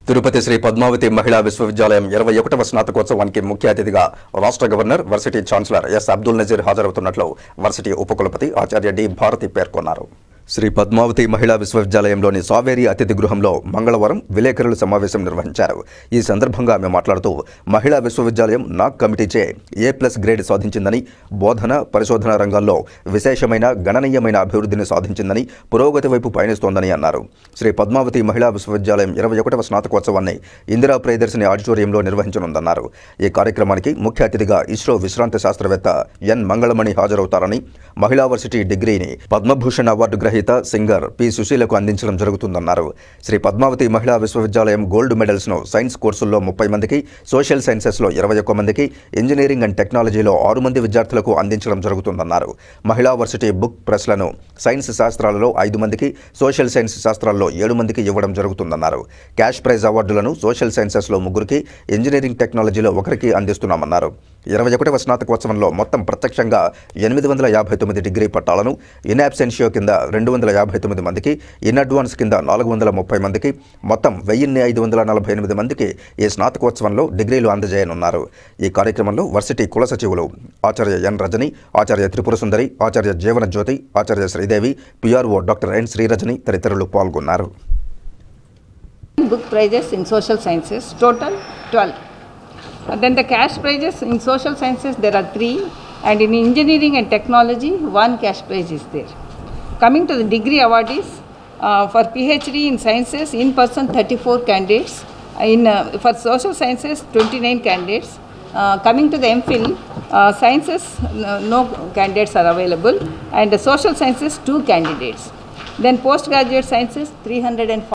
తిరుపతి శ్రీ పద్మావతి మహిళా విశ్వవిద్యాలయం 21వ స్నాతకోత్సవానికి ముఖ్య అతిథిగా రాష్ట్ర governor varsity chancellor S Abdul Nazeer హాజరవుతున్నట్లు వర్సిటీ ఉపకులపతి ఆచార్య డి భారతి పేర్కొన్నారు. శ్రీ పద్మావతి మహిళా విశ్వవిద్యాలయంలోని సావేరి అతిథి గృహంలో మంగళవారం విలేకరుల సమావేశం నిర్వహించారు. ఈ సందర్భంగా ఆమె మాట్లాడుతూ మహిళా విశ్వవిద్యాలయం నాక్ కమిటీచే A+ గ్రేడ్ సాధించిందని, బోధన పరిశోధన రంగాల్లో విశేషమైన గణనీయమైన అభివృద్ధిని సాధించిందని, పురోగతి వైపు పయనిస్తోందని అన్నారు. శ్రీ పద్మావతి మహిళా విశ్వవిద్యాలయం 21వ స్నాతకోత్సవాన్ని ఇందిరా ప్రియదర్శిని ఆడిటోరియంలో నిర్వహించనుందన్నారు. ఈ కార్యక్రమానికి ముఖ్య అతిథిగా ఇస్రో విశ్రాంత శాస్త్రవేత్త ఎన్ మంగళమణి హాజరవుతారని, మహిళా వర్సిటీ డిగ్రీని పద్మభూషణ్ అవార్డు గ్రహీత సింగర్ పి సుశీలకు అందించడం జరుగుతుందన్నారు. శ్రీ పద్మావతి మహిళా విశ్వవిద్యాలయం గోల్డ్ మెడల్స్ను సైన్స్ కోర్సుల్లో 30 మందికి, సోషల్ సైన్సెస్లో 21 మందికి, ఇంజనీరింగ్ అండ్ టెక్నాలజీలో 6 మంది విద్యార్థులకు అందించడం జరుగుతుందన్నారు. మహిళా వర్సిటీ బుక్ ప్రెస్లను సైన్స్ శాస్త్రాలలో 5 మందికి, సోషల్ సైన్స్ శాస్త్రాల్లో 7 మందికి ఇవ్వడం జరుగుతుందన్నారు. క్యాష్ ప్రైజ్ అవార్డులను సోషల్ సైన్సెస్లో 3కి, ఇంజనీరింగ్ టెక్నాలజీలో 1కి అందిస్తున్నామన్నారు. 21వ స్నాతకోత్సవంలో మొత్తం ప్రత్యక్షంగా 859 డిగ్రీ పట్టాలను, ఇన్ అబ్సెన్షియో కింద 259 మందికి, ఇన్ అడ్వాన్స్ కింద 430 మందికి, మొత్తం 1548 మందికి ఈ స్నాతకోత్సవంలో డిగ్రీలు అందజేయనున్నారు. ఈ కార్యక్రమంలో వర్సిటీ కుల సచివులు ఆచార్య ఎన్ రజని, ఆచార్య త్రిపుర సుందరి, ఆచార్య జీవన జ్యోతి, ఆచార్య Sridevi, PRO doctor N Srirajani తదితరులు పాల్గొన్నారు. Book prizes in social sciences, total 12. Then the cash prizes in social sciences there are 3, and in engineering and technology 1 cash prize is there. Coming to the degree awardees, for PhD in sciences in person 34 candidates, for social sciences 29 candidates. Coming to the MPhil, sciences no candidates are available, and the social sciences 2 candidates. Then postgraduate sciences 340.